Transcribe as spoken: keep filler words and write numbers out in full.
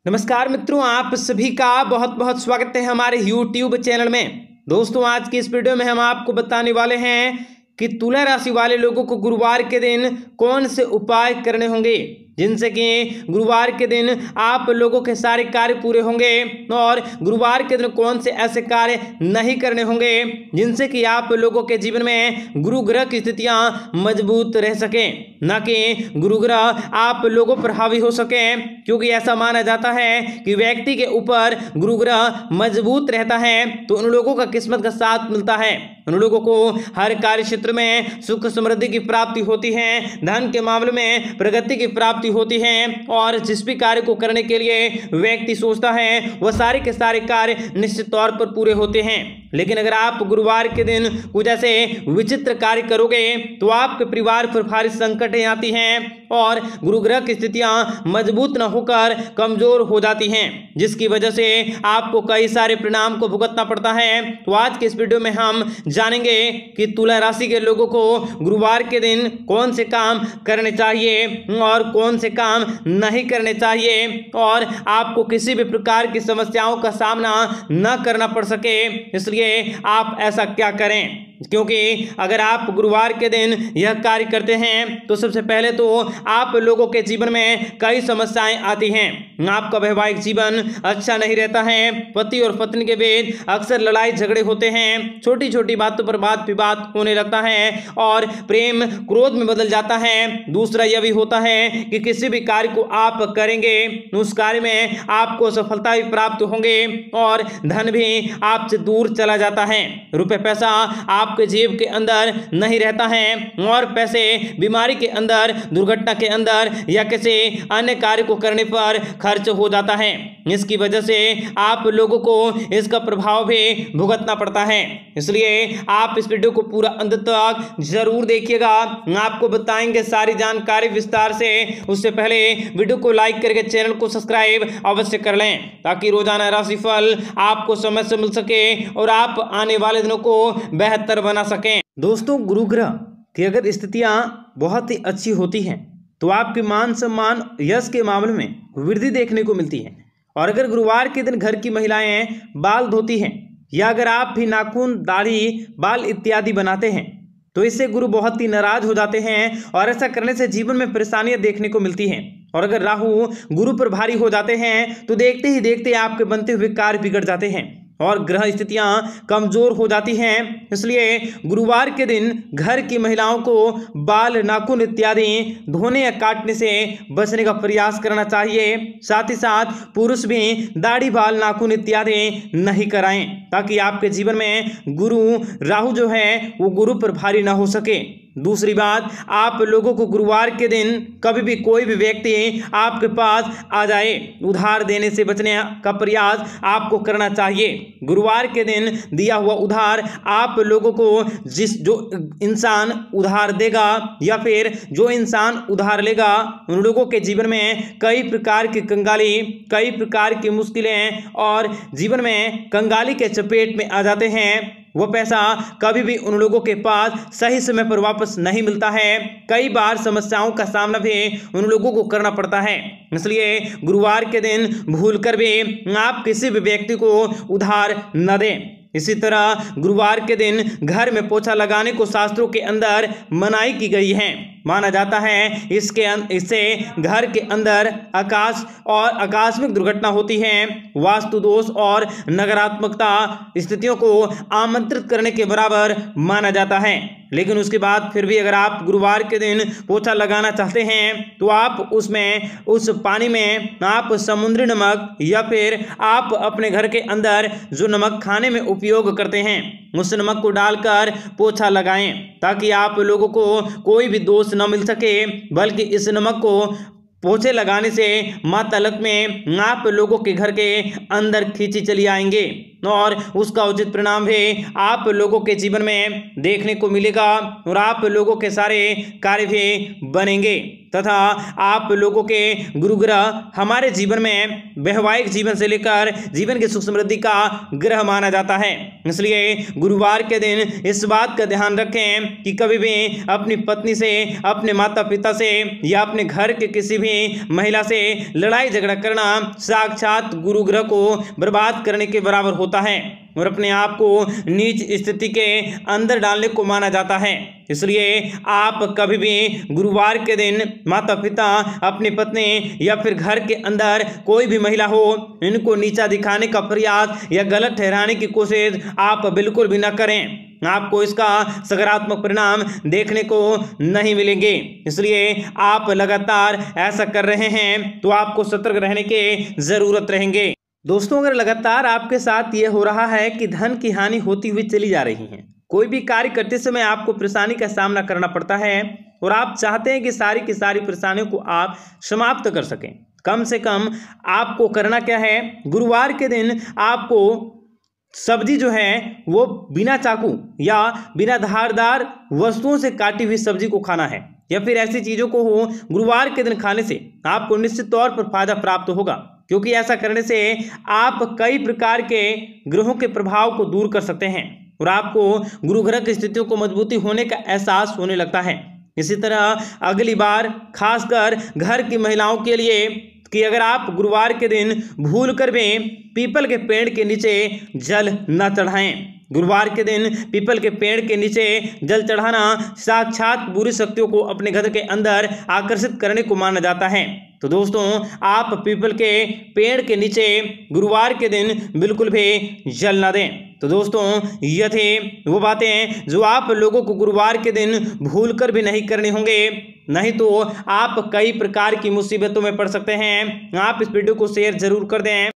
नमस्कार मित्रों, आप सभी का बहुत बहुत स्वागत है हमारे यूट्यूब चैनल में। दोस्तों, आज की इस वीडियो में हम आपको बताने वाले हैं कि तुला राशि वाले लोगों को गुरुवार के दिन कौन से उपाय करने होंगे जिनसे कि गुरुवार के दिन आप लोगों के सारे कार्य पूरे होंगे, और गुरुवार के दिन कौन से ऐसे कार्य नहीं करने होंगे जिनसे कि आप लोगों के जीवन में गुरु ग्रह की स्थितियां मजबूत रह सकें, न कि गुरु ग्रह आप लोगों पर हावी हो सके। क्योंकि ऐसा माना जाता है कि व्यक्ति के ऊपर गुरु ग्रह मजबूत रहता है तो उन लोगों का किस्मत का साथ मिलता है, उन लोगों को हर कार्य क्षेत्र में सुख समृद्धि की प्राप्ति होती है, धन के मामले में प्रगति की प्राप्ति होती है, और जिस भी कार्य को करने के लिए व्यक्ति सोचता है वह सारे के सारे कार्य निश्चित तौर पर पूरे होते हैं। लेकिन अगर आप गुरुवार के दिन कुछ ऐसे विचित्र कार्य करोगे तो आपके परिवार पर भारी संकटें आती हैं और गुरु ग्रह की स्थितियां मजबूत न होकर कमजोर हो जाती हैं, जिसकी वजह से आपको कई सारे परिणाम को भुगतना पड़ता है। तो आज के इस वीडियो में हम जानेंगे कि तुला राशि के लोगों को गुरुवार के दिन कौन से काम करने चाहिए और कौन से काम नहीं करने चाहिए, और आपको किसी भी प्रकार की समस्याओं का सामना न करना पड़ सके। इसलिए आप ऐसा क्या करें, क्योंकि अगर आप गुरुवार के दिन यह कार्य करते हैं तो सबसे पहले तो आप लोगों के जीवन में कई समस्याएं आती हैं। आपका वैवाहिक जीवन अच्छा नहीं रहता है, पति और पत्नी के बीच अक्सर लड़ाई झगड़े होते हैं, छोटी छोटी बातों पर वाद विवाद होने लगता है और प्रेम क्रोध में बदल जाता है। दूसरा यह भी होता है कि किसी भी कार्य को आप करेंगे उस कार्य में आपको सफलता भी प्राप्त होंगे और धन भी आपसे दूर चला जाता है। रुपए पैसा आपके जेब के अंदर नहीं रहता है और पैसे बीमारी के अंदर, दुर्घटना के अंदर या किसी अन्य कार्य को करने पर खर्च हो जाता है। इसकी वजह से आप लोगों को इसका प्रभाव भी भुगतना पड़ता है। इसलिए आप इस वीडियो को पूरा अंत तक जरूर देखिएगा, आपको बताएंगे सारी जानकारी विस्तार से। उससे पहले वीडियो को लाइक करके चैनल को सब्सक्राइब अवश्य कर लें ताकि रोजाना राशिफल आपको समय से मिल सके और आप आने वाले दिनों को बेहतर बना सकें। दोस्तों, गुरु ग्रह की अगर स्थितियां बहुत ही अच्छी होती हैं तो आपके मान सम्मान यश के मामले में वृद्धि देखने को मिलती है। और अगर गुरुवार के दिन घर की महिलाएं बाल धोती हैं या अगर आप भी नाखून, दाढ़ी, बाल इत्यादि बनाते हैं तो इससे गुरु बहुत ही नाराज हो जाते हैं और ऐसा करने से जीवन में परेशानियां देखने को मिलती हैं। और अगर राहु गुरु पर भारी हो जाते हैं तो देखते ही देखते आपके बनते हुए कार्य बिगड़ जाते हैं और ग्रह स्थितियां कमजोर हो जाती हैं। इसलिए गुरुवार के दिन घर की महिलाओं को बाल, नाखून इत्यादि धोने या काटने से बचने का प्रयास करना चाहिए। साथ ही साथ पुरुष भी दाढ़ी, बाल, नाखून इत्यादि नहीं कराएं ताकि आपके जीवन में गुरु राहु जो है वो गुरु पर भारी ना हो सके। दूसरी बात, आप लोगों को गुरुवार के दिन कभी भी कोई भी व्यक्ति आपके पास आ जाए उधार देने से बचने का प्रयास आपको करना चाहिए। गुरुवार के दिन दिया हुआ उधार आप लोगों को जिस जो इंसान उधार देगा या फिर जो इंसान उधार लेगा उन लोगों के जीवन में कई प्रकार की कंगाली, कई प्रकार की मुश्किलें और जीवन में कंगाली के चपेट में आ जाते हैं। वो पैसा कभी भी उन लोगों के पास सही समय पर वापस नहीं मिलता है। कई बार समस्याओं का सामना भी उन लोगों को करना पड़ता है। इसलिए गुरुवार के दिन भूलकर भी आप किसी भी व्यक्ति को उधार न दें। इसी तरह गुरुवार के दिन घर में पोछा लगाने को शास्त्रों के अंदर मनाही की गई है। माना जाता है इसके इससे घर के अंदर आकाश और आकस्मिक दुर्घटना होती है, वास्तु दोष और नकारात्मकता स्थितियों को आमंत्रित करने के बराबर माना जाता है। लेकिन उसके बाद फिर भी अगर आप गुरुवार के दिन पोछा लगाना चाहते हैं तो आप उसमें उस पानी में आप समुद्री नमक या फिर आप अपने घर के अंदर जो नमक खाने में उपयोग करते हैं उस नमक को डालकर पोछा लगाएं ताकि आप लोगों को कोई भी दोष न मिल सके, बल्कि इस नमक को पोछे लगाने से माता लक्ष्मी आप लोगों के घर के अंदर खींची चली आएंगे और उसका उचित परिणाम भी आप लोगों के जीवन में देखने को मिलेगा और आप लोगों के सारे कार्य भी बनेंगे। तथा आप लोगों के गुरु ग्रह हमारे जीवन में वैवाहिक जीवन से लेकर जीवन की सुख समृद्धि का ग्रह माना जाता है। इसलिए गुरुवार के दिन इस बात का ध्यान रखें कि कभी भी अपनी पत्नी से, अपने माता पिता से या अपने घर के किसी भी महिला से लड़ाई झगड़ा करना साक्षात गुरु ग्रह को बर्बाद करने के बराबर होता है और अपने आप को नीच स्थिति के अंदर डालने को माना जाता है। इसलिए आप कभी भी गुरुवार के दिन माता पिता, अपनी पत्नी या फिर घर के अंदर कोई भी महिला हो, इनको नीचा दिखाने का प्रयास या गलत ठहराने की कोशिश आप बिल्कुल भी न करें। आपको इसका सकारात्मक परिणाम देखने को नहीं मिलेंगे। इसलिए आप लगातार ऐसा कर रहे हैं तो आपको सतर्क रहने की जरूरत रहेंगे। दोस्तों, अगर लगातार आपके साथ ये हो रहा है कि धन की हानि होती हुई चली जा रही है, कोई भी कार्य करते समय आपको परेशानी का सामना करना पड़ता है और आप चाहते हैं कि सारी की सारी परेशानियों को आप समाप्त कर सकें, कम से कम आपको करना क्या है, गुरुवार के दिन आपको सब्जी जो है वो बिना चाकू या बिना धारदार वस्तुओं से काटी हुई सब्जी को खाना है या फिर ऐसी चीज़ों को हो गुरुवार के दिन खाने से आपको निश्चित तौर पर फायदा प्राप्त होगा, क्योंकि ऐसा करने से आप कई प्रकार के ग्रहों के प्रभाव को दूर कर सकते हैं और आपको गुरु ग्रह की स्थितियों को मजबूती होने का एहसास होने लगता है। इसी तरह अगली बार खासकर घर की महिलाओं के लिए कि अगर आप गुरुवार के दिन भूल कर भी पीपल के पेड़ के नीचे जल न चढ़ाएं। गुरुवार के दिन पीपल के पेड़ के नीचे जल चढ़ाना साक्षात बुरी शक्तियों को अपने घर के अंदर आकर्षित करने को माना जाता है। तो दोस्तों, आप पीपल के पेड़ के नीचे गुरुवार के दिन बिल्कुल भी जल न दें। तो दोस्तों, ये थे वो बातें जो आप लोगों को गुरुवार के दिन भूल कर भी नहीं करने होंगे, नहीं तो आप कई प्रकार की मुसीबतों में पड़ सकते हैं। आप इस वीडियो को शेयर जरूर कर दें।